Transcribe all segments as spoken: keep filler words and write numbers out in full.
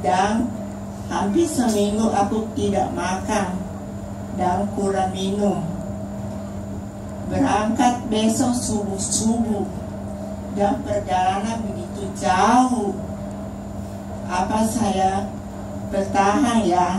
dan hampir seminggu aku tidak makan dan kurang minum. Berangkat besok subuh-subuh dan perjalanan begitu jauh. Apa saya bertahan ya?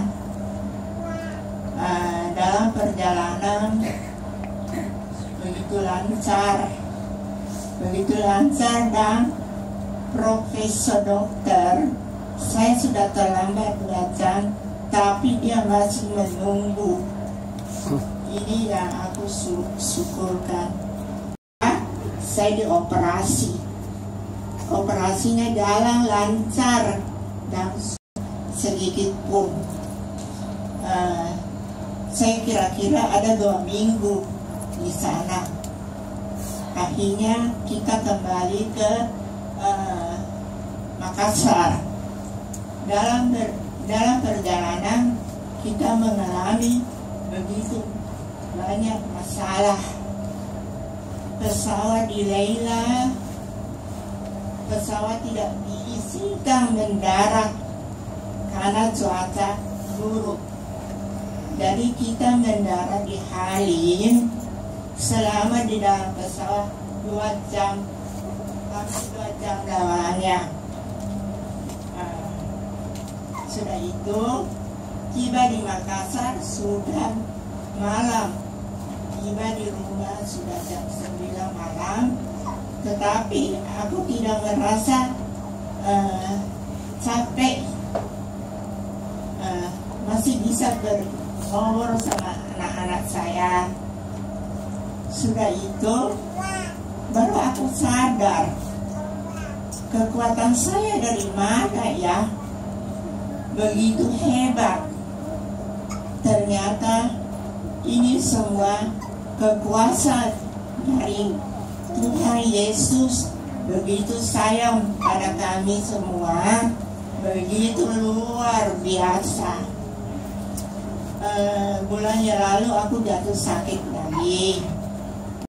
Uh, dalam perjalanan begitu lancar, begitu lancar dan profesor dokter, saya sudah terlambat belajar, tapi dia masih menunggu. Ini yang aku su syukurkan. Saya dioperasi, operasinya jalan lancar dan sedikit pun. Uh, saya kira-kira ada dua minggu di sana. Akhirnya kita kembali ke uh, Makassar. Dalam ber, dalam perjalanan kita mengalami begitu banyak masalah. Pesawat di Leila, pesawat tidak diizinkan mendarat karena cuaca buruk. Jadi kita mendarat di Halim selama di dalam pesawat dua jam, hampir dua jam lamanya. Nah, sudah itu tiba di Makassar sudah malam. Tiba di rumah sudah jam sembilan malam, tetapi aku tidak merasa uh, capek, uh, masih bisa berngobrol sama anak-anak saya. Sudah itu baru aku sadar kekuatan saya dari mana ya, begitu hebat. Ternyata ini semua kekuasaan dari Tuhan Yesus, begitu sayang pada kami semua, begitu luar biasa. Uh, bulan yang lalu aku jatuh sakit lagi.